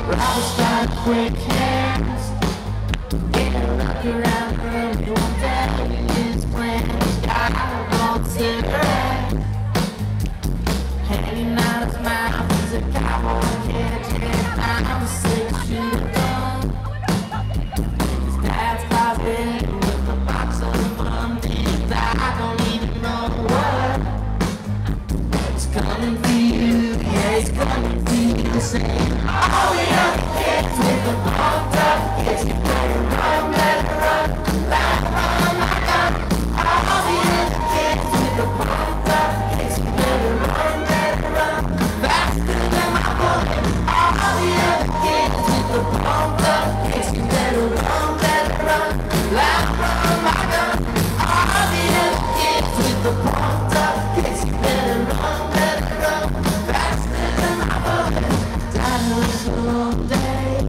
Robbers trying to break hands. Getting up around early one day in his plans. Got a long cigarette hanging out his mouth. He's a cowboy catching. I'm a six-shooter gun. His dad's closet with a box of fun things I don't even know what. It's coming for you, yeah, it's coming for you. Saying all the other kids with the pumped up kids, you better run, like run, my gun. All the other kids with the pumped up kids, you better run, faster than my bullet. All the other kids with the pumped up kids, you better run, like run, my gun. All the other kids with the pumped up kids, you better run, faster than my bullet. It's a long day.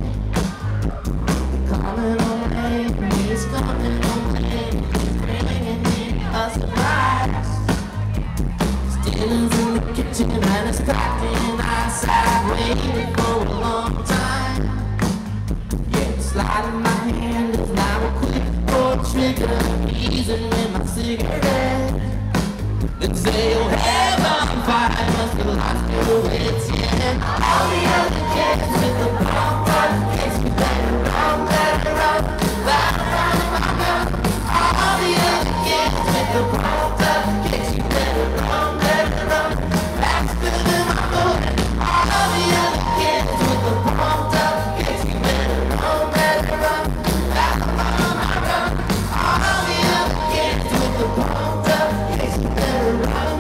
Coming away, he's coming away. He's bringing me a surprise. Dinner's in the kitchen and it's cracking outside, waiting for a long time. Yeah, sliding my hand is now a quick pull trigger, easing with my cigarette. Then say, oh, heaven, fire, must have lost your wits, yeah. All the other kids with the pumped up kids, you better run, like run, my gun. All the other kids with the pumped up kids, you better run, faster than my bullet. All the other kids with the pumped up kids, you better run, like run, my gun. All the other kids with the pumped up kids, you better run,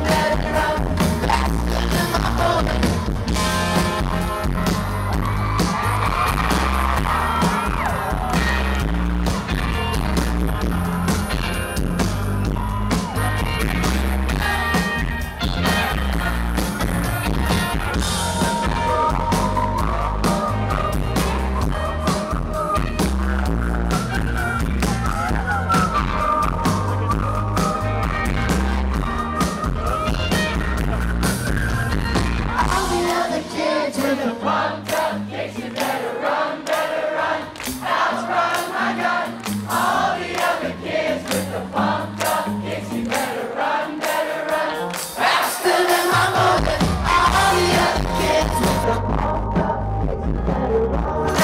faster than my bullet. Faster than my bullet. All the other kids with the pumped up kicks, you better run,